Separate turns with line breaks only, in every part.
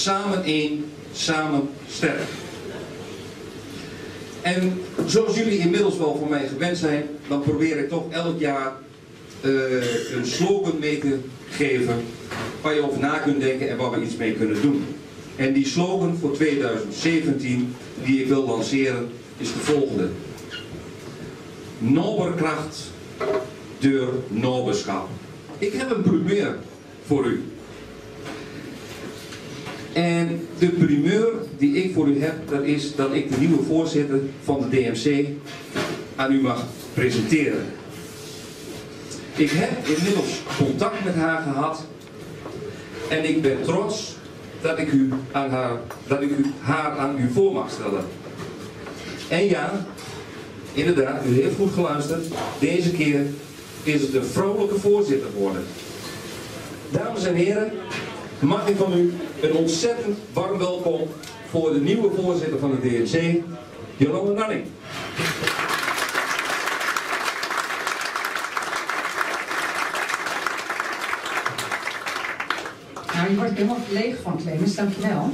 samen één, samen sterk. En zoals jullie inmiddels wel van mij gewend zijn, dan probeer ik toch elk jaar een slogan mee te geven waar je over na kunt denken en waar we iets mee kunnen doen. En die slogan voor 2017 die ik wil lanceren is de volgende. Noberkracht door noberschap. Ik heb een primeur voor u. En de primeur die ik voor u heb, dat is dat ik de nieuwe voorzitter van de DMC aan u mag presenteren. Ik heb inmiddels contact met haar gehad en ik ben trots dat ik haar aan u voor mag stellen. En ja, inderdaad, u heeft goed geluisterd. Deze keer is het een vrouwelijke voorzitter geworden. Dames en heren, mag ik van u een ontzettend warm welkom voor de nieuwe voorzitter van de DMC, Jolanda Nanning.
Nou, je wordt helemaal leeg van, Clemens, dankjewel.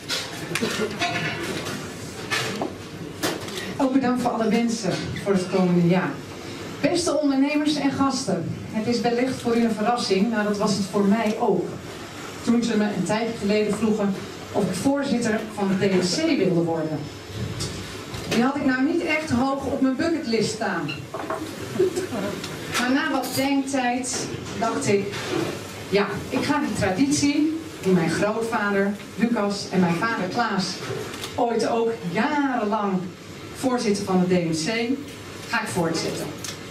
Ook bedankt voor alle wensen voor het komende jaar. Beste ondernemers en gasten, het is wellicht voor u een verrassing, nou dat was het voor mij ook. Toen ze me een tijdje geleden vroegen of ik voorzitter van de DMC wilde worden. Die had ik nou niet echt hoog op mijn bucketlist staan. Maar na wat denktijd dacht ik, ja, ik ga die traditie die mijn grootvader Lucas en mijn vader Klaas ooit ook jarenlang voorzitter van de DMC, ga ik voortzetten.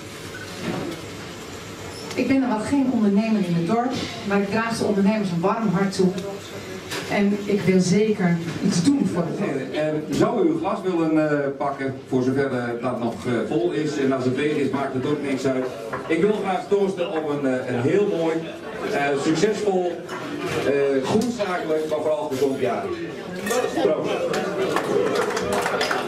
Ik ben dan wel geen ondernemer in het dorp, maar ik draag de ondernemers een warm hart toe. En ik wil zeker iets doen voor het dorp.
Zou u uw glas willen pakken, voor zover dat nog vol is. En als het leeg is, maakt het ook niks uit. Ik wil graag toosten op een heel mooi, succesvol, goed zakelijk, maar vooral gezond jaar. Proost.